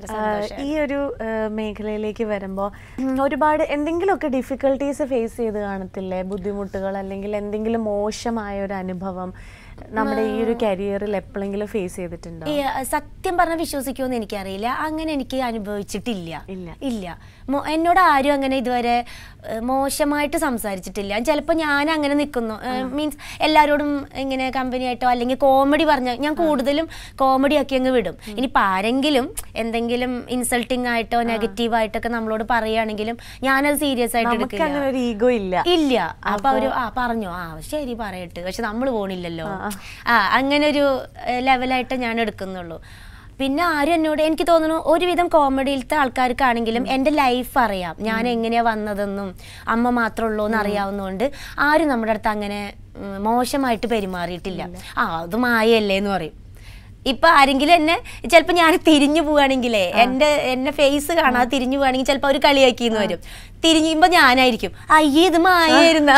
ഈ ഒരു മേഖലയിലേക്ക് വരുമ്പോൾ ഒരുപാട് എന്തെങ്കിലുമൊക്കെ ഡിഫിക്കൽട്ടീസ് ഫേസ് ചെയ്ത് കാണത്തില്ലേ? ബുദ്ധിമുട്ടുകൾ അല്ലെങ്കിൽ എന്തെങ്കിലും മോശമായ ഒരു അനുഭവം നമ്മുടെ ഈ ഒരു കരിയറിൽ എപ്പോഴെങ്കിലും ഫേസ് ചെയ്തിട്ടുണ്ടോ? സത്യം പറഞ്ഞാൽ വിശ്വസിക്കുമെന്ന് എനിക്കറിയില്ല. അങ്ങനെ എനിക്ക് അനുഭവിച്ചിട്ടില്ല. ഇല്ല, എന്നോട് ആരും അങ്ങനെ ഇതുവരെ മോശമായിട്ട് സംസാരിച്ചിട്ടില്ല. ചിലപ്പോൾ ഞാൻ അങ്ങനെ നിൽക്കുന്നു, മീൻസ് എല്ലാവരോടും ഇങ്ങനെ കമ്പനി ആയിട്ടോ അല്ലെങ്കിൽ കോമഡി പറഞ്ഞ ഞാൻ കൂടുതലും കോമഡി ആക്കി അങ്ങ് വിടും. ഇനിയിപ്പോൾ ആരെങ്കിലും എന്തെങ്കിലും ഇൻസൾട്ടിങ് ആയിട്ടോ നെഗറ്റീവായിട്ടൊക്കെ നമ്മളോട് പറയുകയാണെങ്കിലും ഞാനത് സീരിയസ് ആയിട്ട് എടുക്കില്ല. ഇല്ല. അപ്പൊ അവര് പറഞ്ഞോ, ശരി പറയട്ടെ, പക്ഷെ നമ്മൾ പോണില്ലല്ലോ, അങ്ങനെ ഒരു ലെവലായിട്ട് ഞാൻ എടുക്കുന്നുള്ളൂ. പിന്നെ ആരും എന്നോട്, എനിക്ക് തോന്നുന്നു ഒരുവിധം കോമഡിയിലത്തെ ആൾക്കാർക്കാണെങ്കിലും എൻ്റെ ലൈഫ് അറിയാം, ഞാൻ എങ്ങനെയാ വന്നതെന്നും അമ്മ മാത്രമേ ഉള്ളൂ എന്ന് അറിയാവുന്നതുകൊണ്ട് ആരും നമ്മുടെ അടുത്ത് അങ്ങനെ മോശമായിട്ട് പെരുമാറിയിട്ടില്ല. അത് മായല്ലേ എന്ന് പറയും. ഇപ്പൊ ആരെങ്കിലും എന്നെ ചിലപ്പോൾ ഞാൻ തിരിഞ്ഞു പോവുകയാണെങ്കിലേ എന്നെ ഫേസ് കാണാതെ തിരിഞ്ഞു പോവുകയാണെങ്കിൽ ചിലപ്പോൾ അവർ കളിയാക്കിന്ന് വരും. തിരിഞ്ഞുമ്പോ ഞാനായിരിക്കും അയ്യേ ഇത് മായായിരുന്ന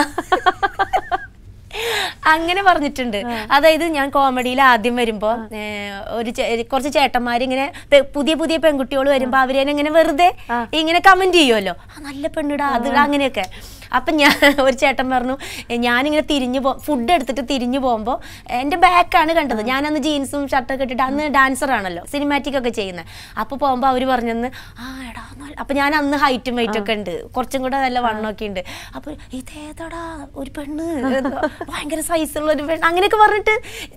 അങ്ങനെ പറഞ്ഞിട്ടുണ്ട്. അതായത് ഞാൻ കോമഡിയിൽ ആദ്യം വരുമ്പോ കുറച്ച് ചേട്ടന്മാരിങ്ങനെ പുതിയ പുതിയ പെൺകുട്ടികൾ വരുമ്പോ അവരെന്നെ ഇങ്ങനെ വെറുതെ ഇങ്ങനെ കമന്റ് ചെയ്യുമല്ലോ, നല്ല പെണ്ണിടാ അത് അങ്ങനെയൊക്കെ. അപ്പം ഞാൻ ഒരു ചേട്ടൻ പറഞ്ഞു, ഞാനിങ്ങനെ ഫുഡ് എടുത്തിട്ട് തിരിഞ്ഞു പോകുമ്പോൾ എൻ്റെ ബാക്കാണ് കണ്ടത്. ഞാനന്ന് ജീൻസും ഷർട്ടൊക്കെ ഇട്ടിട്ട്, അന്ന് ഡാൻസറാണല്ലോ, സിനിമാറ്റിക് ഒക്കെ ചെയ്യുന്നത്. അപ്പോൾ പോകുമ്പോൾ അവർ പറഞ്ഞെന്ന് എടാ, അപ്പം ഞാൻ അന്ന് ഹൈറ്റും വെയിറ്റൊക്കെ ഉണ്ട്, കുറച്ചും കൂടെ നല്ല വണ്ണമൊക്കെ ഉണ്ട്. അപ്പോൾ ഇതേതടാ ഒരു പെണ്ണ്, ഭയങ്കര സൈസുള്ള ഒരു പെണ്ണ്, അങ്ങനെയൊക്കെ പറഞ്ഞിട്ട്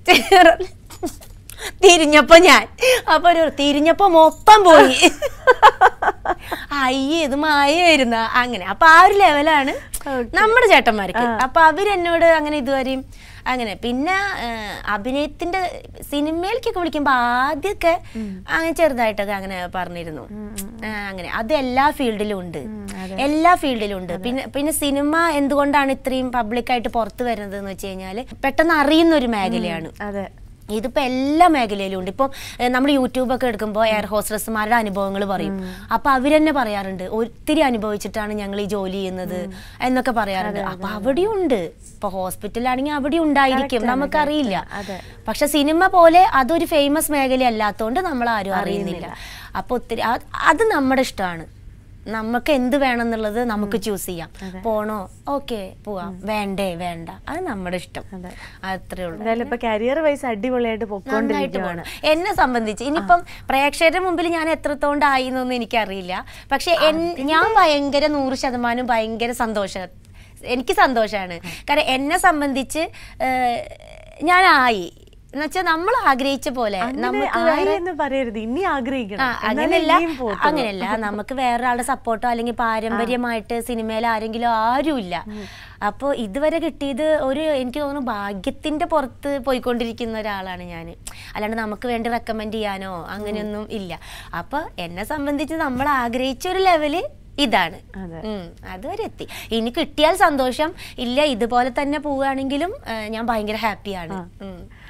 തിരിഞ്ഞപ്പോ തിരിഞ്ഞപ്പോ മൊത്തം പോയി, അയ്യേ ഇത് മായായിരുന്ന അങ്ങനെ. അപ്പൊ ആ ഒരു ലെവലാണ് നമ്മുടെ ചേട്ടന്മാർക്ക്. അപ്പൊ അവരെന്നോട് അങ്ങനെ ഇതുവരെയും അങ്ങനെ. പിന്നെ അഭിനയത്തിന്റെ സിനിമയിലേക്കൊക്കെ വിളിക്കുമ്പോ ആദ്യമൊക്കെ അങ്ങനെ ചെറുതായിട്ടൊക്കെ അങ്ങനെ പറഞ്ഞിരുന്നു. അങ്ങനെ അത് എല്ലാ ഫീൽഡിലും ഉണ്ട്. പിന്നെ സിനിമ എന്തുകൊണ്ടാണ് ഇത്രയും പബ്ലിക്കായിട്ട് പുറത്തു വരുന്നത് എന്ന് വെച്ച് കഴിഞ്ഞാല് പെട്ടെന്ന് അറിയുന്ന ഒരു മേഖലയാണ്. ഇതിപ്പോൾ എല്ലാ മേഖലയിലും ഉണ്ട്. ഇപ്പം നമ്മൾ യൂട്യൂബൊക്കെ എടുക്കുമ്പോൾ എയർ ഹോസ്റ്റസ്മാരുടെ അനുഭവങ്ങൾ പറയും. അപ്പം അവരെന്നെ പറയാറുണ്ട്, ഒത്തിരി അനുഭവിച്ചിട്ടാണ് ഞങ്ങൾ ഈ ജോലി ചെയ്യുന്നത് എന്നൊക്കെ പറയാറുണ്ട്. അപ്പം അവിടെയും ഉണ്ട്. ഇപ്പോൾ ഹോസ്പിറ്റലാണെങ്കിൽ അവിടെ ഉണ്ടായിരിക്കും, നമുക്കറിയില്ല. പക്ഷെ സിനിമ പോലെ അതൊരു ഫേമസ് മേഖല അല്ലാത്തതുകൊണ്ട് നമ്മൾ ആരും അറിയുന്നില്ല. അപ്പോൾ ഒത്തിരി അത് നമ്മുടെ ഇഷ്ടമാണ്. നമുക്ക് എന്ത് വേണമെന്നുള്ളത് നമുക്ക് ചൂസ് ചെയ്യാം. പോണോ, ഓക്കെ പോവാം, വേണ്ടേ വേണ്ട, അത് നമ്മുടെ ഇഷ്ടം. അത്രേ ഉള്ളൂ. കരിയർ വൈസ് അടിപൊളിയായിട്ട് പോയിക്കൊണ്ടിരിക്കുകയാണ്. എന്നെ സംബന്ധിച്ച് ഇനിയിപ്പം പ്രേക്ഷകരുടെ മുമ്പിൽ ഞാൻ എത്രത്തോണ്ടായി എന്നൊന്നും എനിക്കറിയില്ല. പക്ഷെ ഞാൻ ഭയങ്കര 100% ഭയങ്കര എനിക്ക് സന്തോഷമാണ്. കാരണം എന്നെ സംബന്ധിച്ച് ഞാനായി എന്നുവെച്ചാൽ നമ്മൾ ആഗ്രഹിച്ച പോലെ അങ്ങനെയല്ല, നമുക്ക് വേറൊരാളുടെ സപ്പോർട്ടോ അല്ലെങ്കിൽ പാരമ്പര്യമായിട്ട് സിനിമയിൽ ആരെങ്കിലും ആരുമില്ല. അപ്പോൾ ഇതുവരെ കിട്ടിയത് എനിക്ക് തോന്നുന്നു ഭാഗ്യത്തിന്റെ പുറത്ത് പോയിക്കൊണ്ടിരിക്കുന്ന ഒരാളാണ് ഞാൻ. അല്ലാണ്ട് നമുക്ക് വേണ്ടി റെക്കമെൻഡ് ചെയ്യാനോ അങ്ങനെയൊന്നും ഇല്ല. അപ്പൊ എന്നെ സംബന്ധിച്ച് നമ്മൾ ആഗ്രഹിച്ച ഒരു ലെവല് ഇതാണ്. അതുവരെ എത്തി. ഇനി കിട്ടിയാൽ സന്തോഷം, ഇല്ല ഇതുപോലെ തന്നെ പോവുകയാണെങ്കിലും ഞാൻ ഭയങ്കര ഹാപ്പിയാണ്.